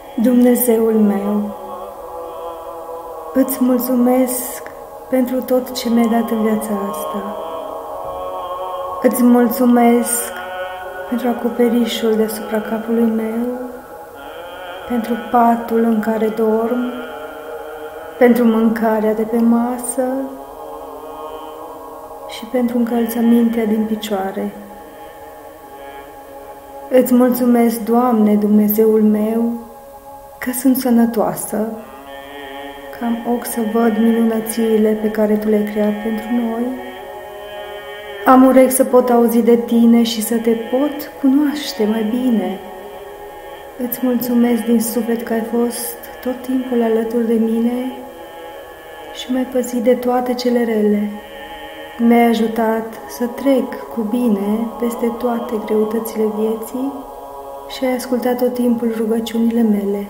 Dumnezeul meu, îți mulțumesc pentru tot ce mi-ai dat în viața asta. Îți mulțumesc pentru acoperișul deasupra capului meu, pentru patul în care dorm, pentru mâncarea de pe masă și pentru încălțămintea din picioare. Îți mulțumesc, Doamne, Dumnezeul meu, că sunt sănătoasă, că am ochi să văd minunățiile pe care Tu le-ai creat pentru noi. Am urechi să pot auzi de Tine și să Te pot cunoaște mai bine. Îți mulțumesc din suflet că ai fost tot timpul alături de mine și m-ai păzit de toate cele rele. Mi-ai ajutat să trec cu bine peste toate greutățile vieții și ai ascultat tot timpul rugăciunile mele.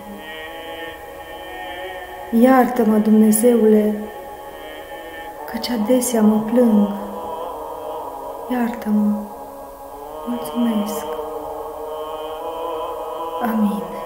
Iartă-mă, Dumnezeule, căci adesea mă plâng. Iartă-mă. Mulțumesc. Amin.